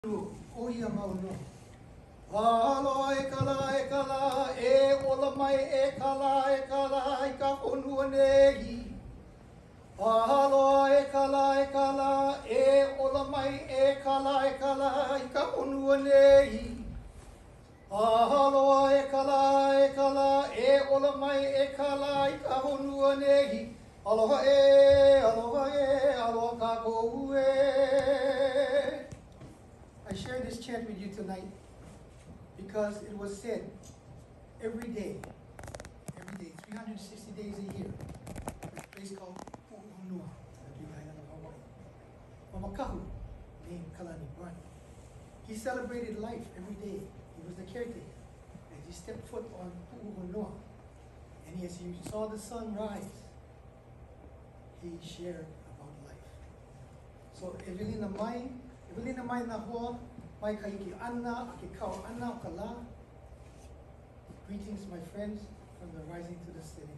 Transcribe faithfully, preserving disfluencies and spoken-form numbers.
O ia mauno. Alo e kala e kala e ola mai e kala e kala i ka honua nehi. Alo e kala e kala e ola mai e kala e kala i ka honua nehi. Alo e kala e kala e ola mai e kala i ka honua nehi. Aloha e, aloha e, aloha ka kou e. I share this chant with you tonight because it was said every day, every day, three hundred sixty days a year, this place called Kumu, the big island of Hawaii. Mamakahu, named Kalani Brun. He celebrated life every day. He was the caretaker. As he stepped foot on Kumu, and as he saw the sun rise, he shared about life. So, Evelina Mai, Evelina Mai na hoa, mai kaiki ana, ake kau ana o ka la. Greetings, my friends, from the rising to the setting.